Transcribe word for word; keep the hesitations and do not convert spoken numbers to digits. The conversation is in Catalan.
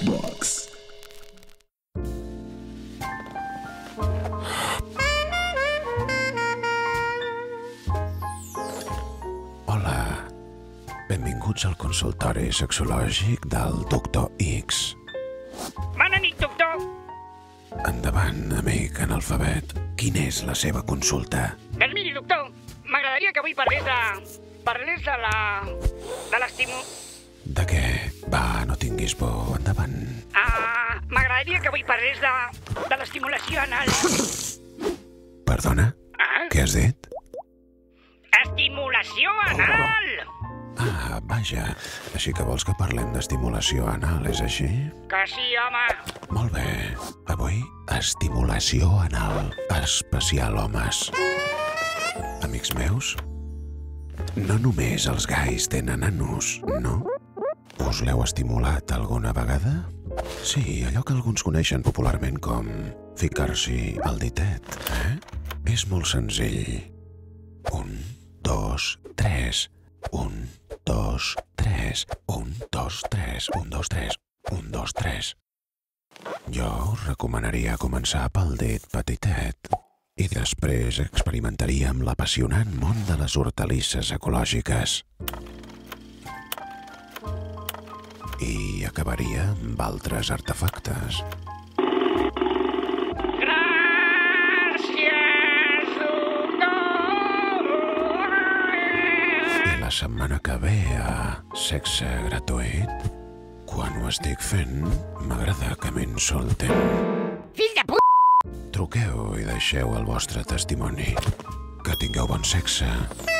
Box. Hola, benvinguts al consultori sexològic del doctor X. Bona nit, doctor. Endavant, amic analfabet. Quina és la seva consulta? Doncs miri, doctor, m'agradaria que avui parlés de... parlés de la... de l'estímul... De què? Va, no tinguis por. Endavant. Ah, m'agradaria que avui parlés de... de l'estimulació anal. Perdona? Ah? Què has dit? Estimulació anal! Ah, vaja. Així que vols que parlem d'estimulació anal, és així? Que sí, home. Molt bé. Avui, estimulació anal. Especial homes. Amics meus, no només els gais tenen anus, no? Us l'heu estimulat alguna vegada? Sí, allò que alguns coneixen popularment com ficar-s'hi el ditet, eh? És molt senzill. Un, dos, tres. Un, dos, tres. Un, dos, tres. Un, dos, tres. Un, dos, tres. Jo us recomanaria començar pel dit petitet i després experimentaríem l'apassionant món de les hortalisses ecològiques. I acabaria amb altres artefactes. Gràcies, doctor! I la setmana que ve a sexe gratuït, quan ho estic fent, m'agrada que m'insulten. Fill de p***! Truqueu i deixeu el vostre testimoni. Que tingueu bon sexe.